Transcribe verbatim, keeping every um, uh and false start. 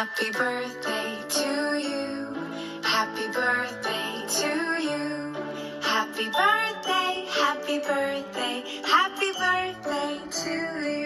Happy birthday to you. Happy birthday to you. Happy birthday, happy birthday, happy birthday to you.